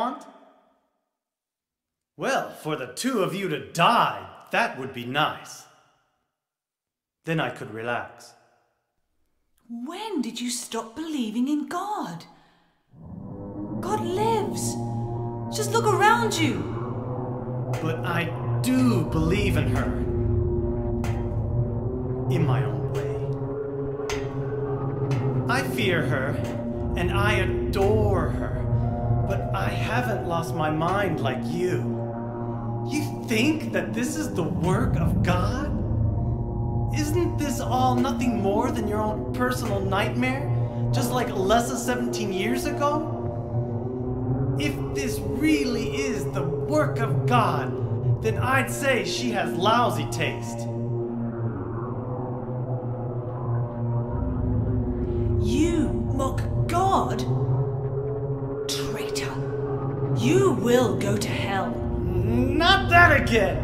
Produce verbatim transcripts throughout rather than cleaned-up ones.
want? Well, for the two of you to die, that would be nice. Then I could relax. When did you stop believing in God? God lives. Just look around you. But I do believe in her. In my own way. I fear her, and I adore her. But I haven't lost my mind like you. You think that this is the work of God? Isn't this all nothing more than your own personal nightmare? Just like Alessa seventeen years ago? If this really is the work of God, then I'd say she has lousy taste. You mock God? Traitor. You will go to hell. Not that again!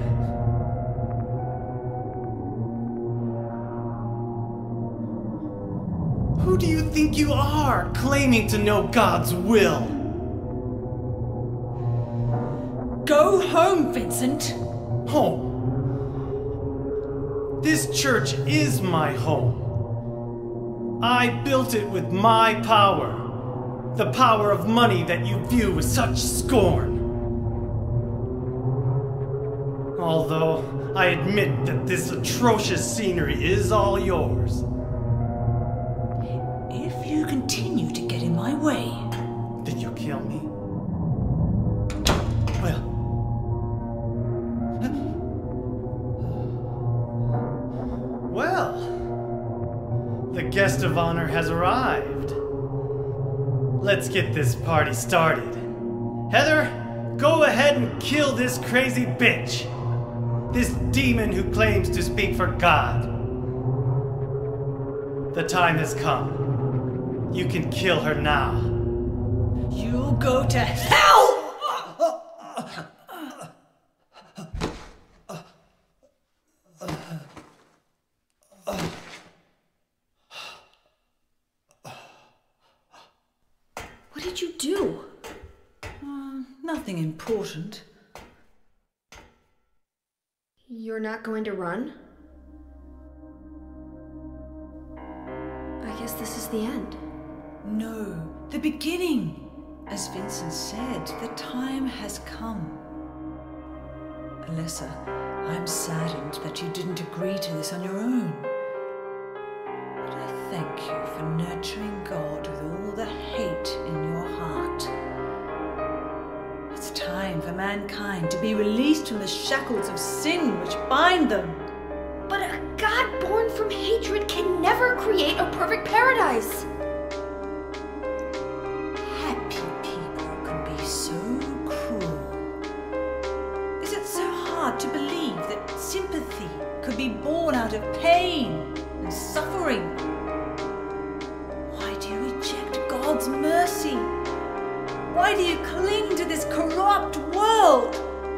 Who do you think you are, claiming to know God's will? Go home, Vincent. Home? This church is my home. I built it with my power. The power of money that you view with such scorn. Although I admit that this atrocious scenery is all yours. If you continue to get in my way... Did you kill me? Well... Well... The guest of honor has arrived. Let's get this party started. Heather, go ahead and kill this crazy bitch. This demon who claims to speak for God. The time has come. You can kill her now. You'll go to hell! What did you do? Uh, nothing important. You're not going to run? I guess this is the end. No, the beginning. As Vincent said, the time has come. Alessa, I'm saddened that you didn't agree to this on your own. But I thank you for nurturing God with all the hate in your heart. It's time for mankind to be released from the shackles of sin which bind them. But a God born from hatred can never create a perfect paradise. Happy people can be so cruel. Is it so hard to believe that sympathy could be born out of pain and suffering? Why do you reject God's mercy? Why do you cling to this corrupt world?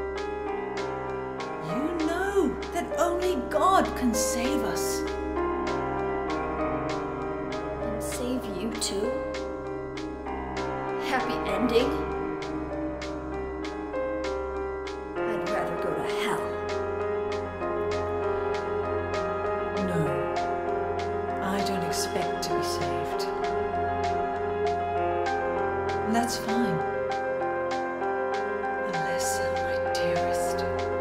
You know that only God can save us. And save you too? Happy ending? I'd rather go to hell. No, I don't expect to be saved. And that's fine. Alessa, my dearest.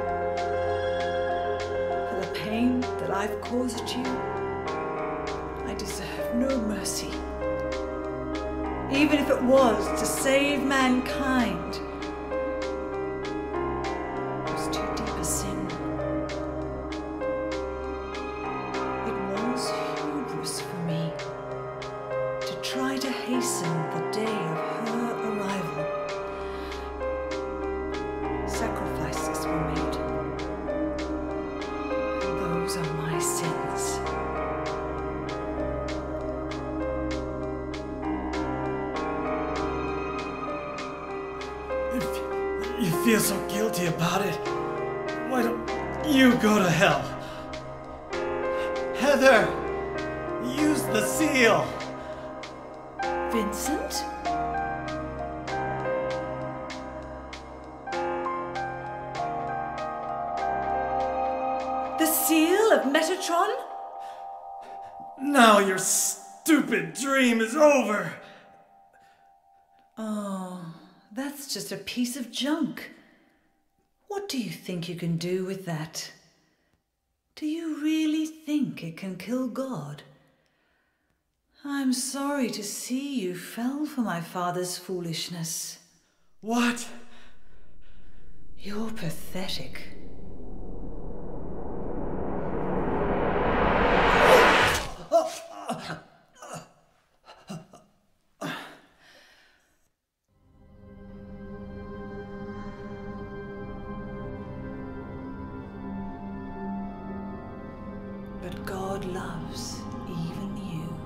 For the pain that I've caused you, I deserve no mercy. Even if it was to save mankind. It was too deep a sin. It was hubris for me to try to hasten the day of her arrival. Sacrifices were made. And those are my sins. If you feel so guilty about it, why don't you go to hell? Heather, use the seal. Vincent? seal of Metatron? Now your stupid dream is over. Oh, that's just a piece of junk. What do you think you can do with that? Do you really think it can kill God? I'm sorry to see you fell for my father's foolishness. What? You're pathetic. But God loves even you.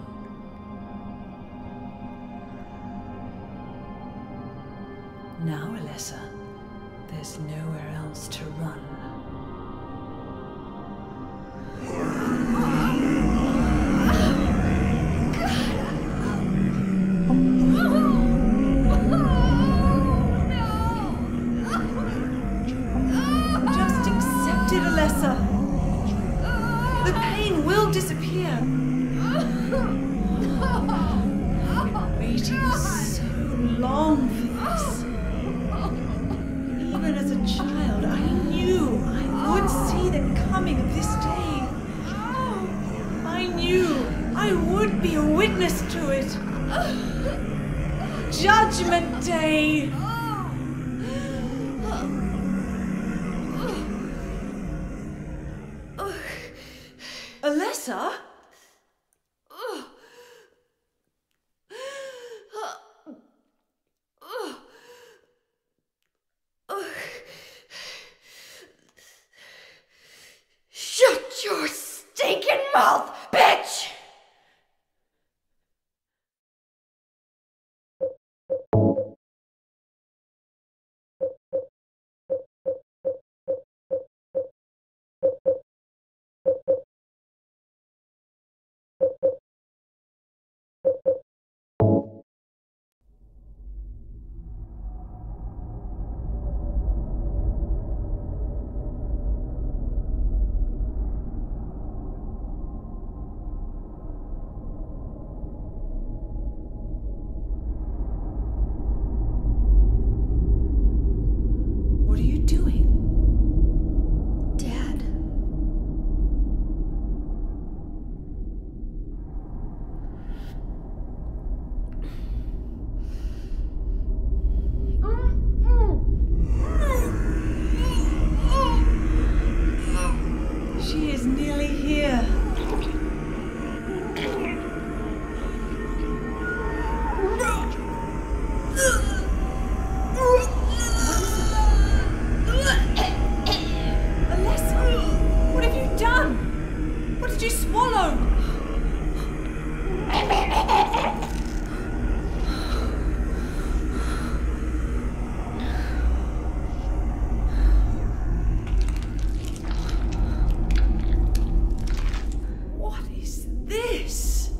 Now, Alessa, there's nowhere else to run. Just accept it, Alessa. The pain will disappear. I've been waiting so long for this. Even as a child, I knew I would see the coming of this day. I knew I would be a witness to it. Judgment Day. Alessa? Shut your stinking mouth, bitch! What are you doing? Dad. She is nearly here. Alessa, what have you done? What did you swallow? What is this?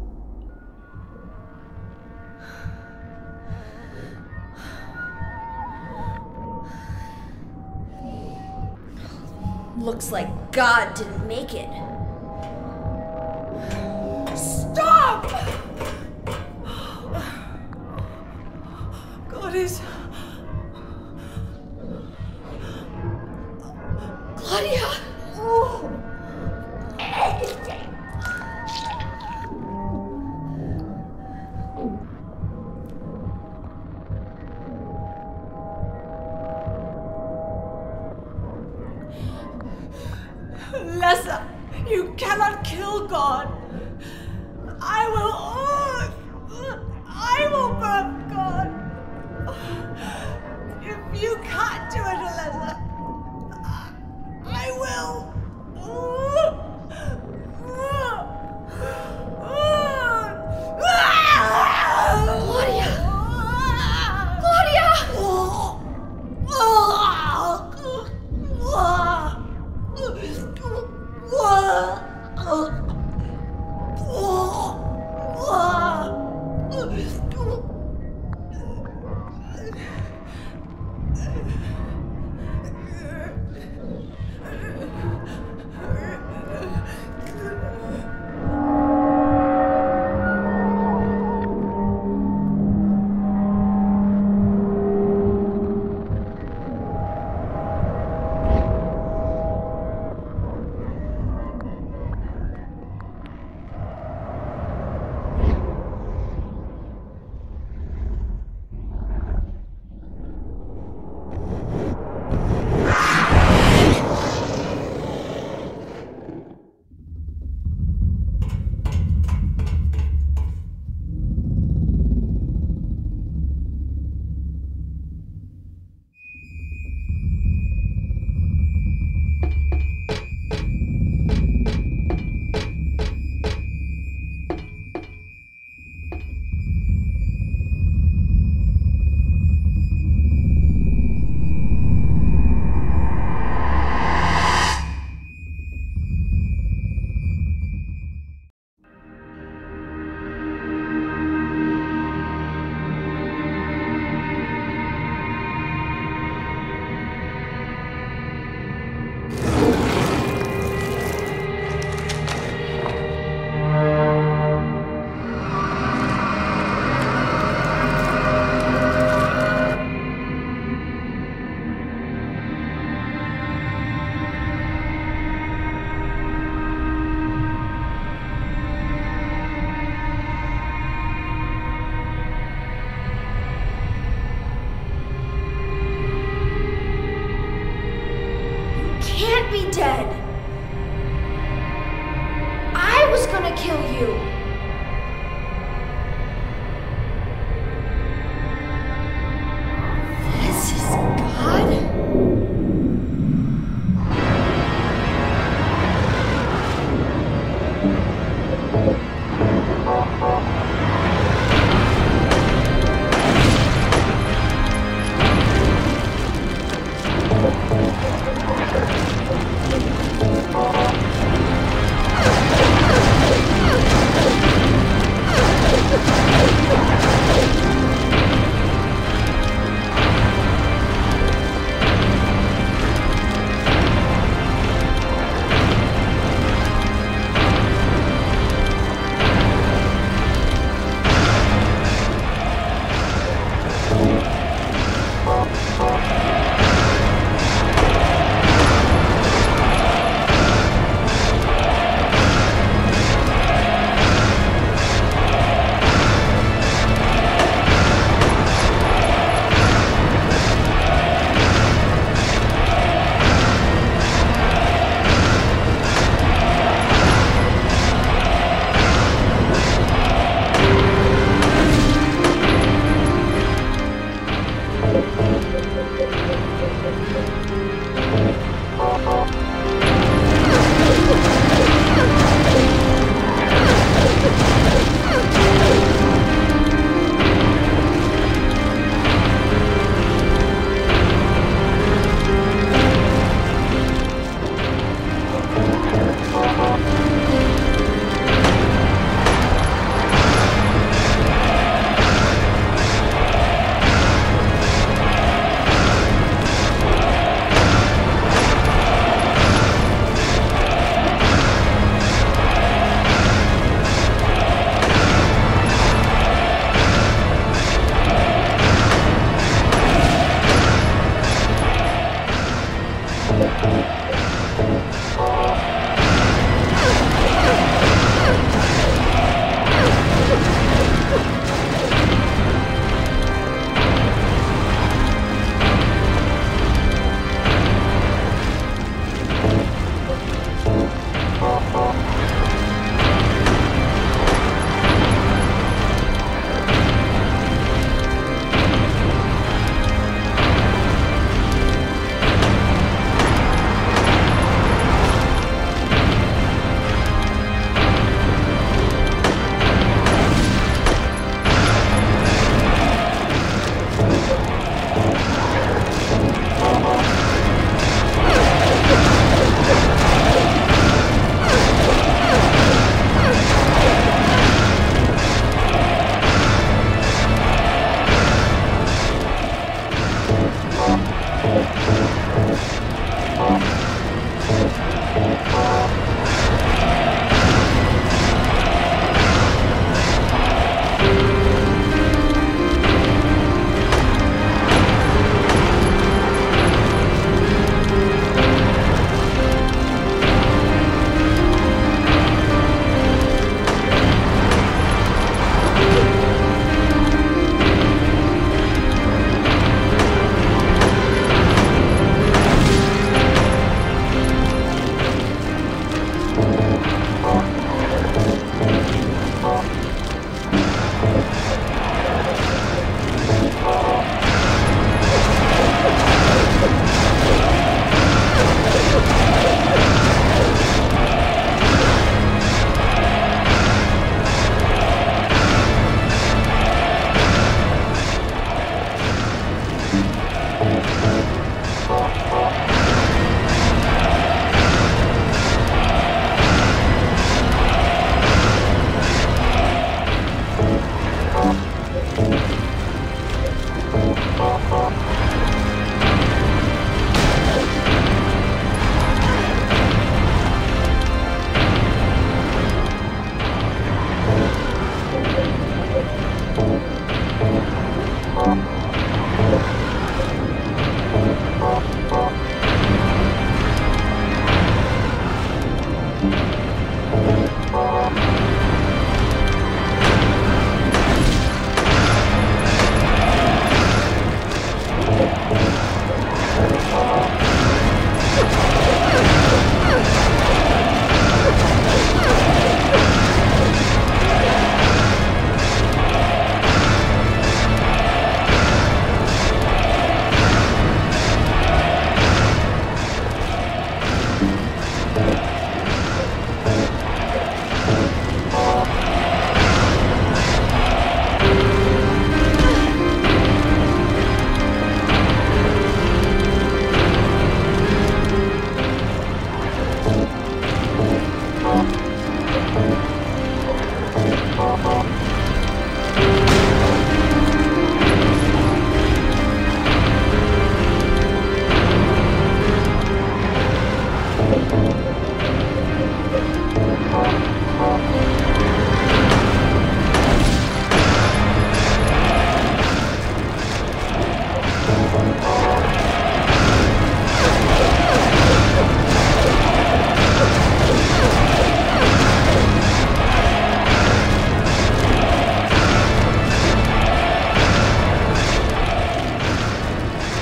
Looks like God didn't make it. Stop! God is... Claudia! Alessa, you cannot kill God. I will... I will burn God. If you can't do it, Alessa, I will. Claudia! Claudia! instead. I was gonna kill you. This is God?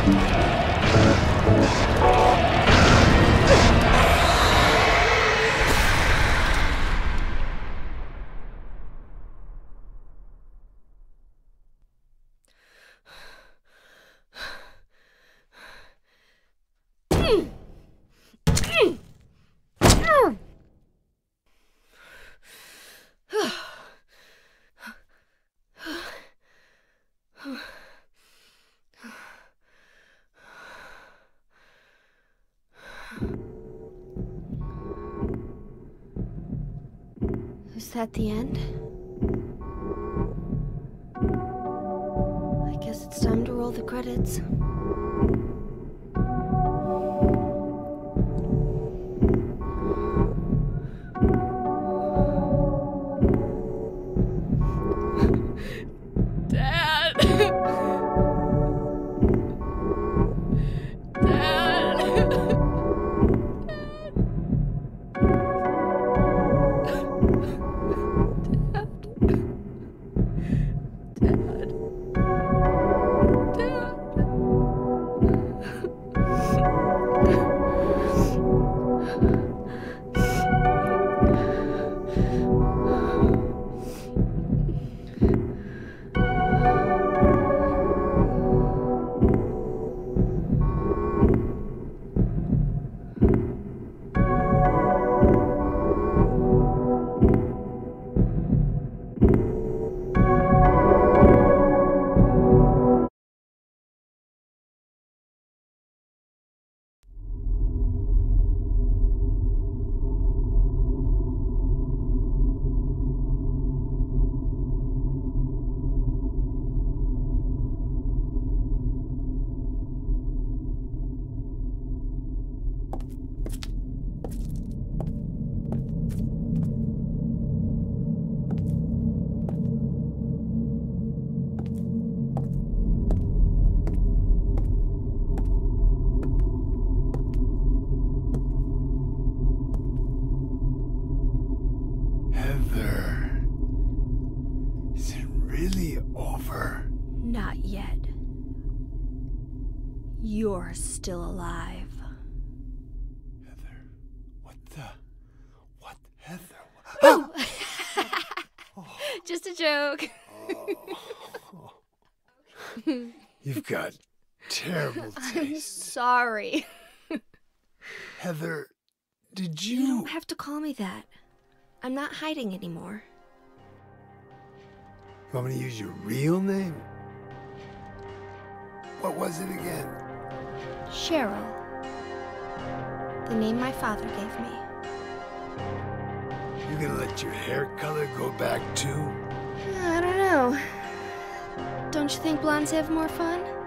Is that the end? I guess it's time to roll the credits. Dad! Dad! Not yet. You're still alive. Heather, what the? What, Heather? Oh! Just a joke. Oh. You've got terrible I'm taste. sorry. Heather, did you... You don't have to call me that. I'm not hiding anymore. You want me to use your real name? What was it again? Cheryl. The name my father gave me. You gonna let your hair color go back too? I don't know. Don't you think blondes have more fun?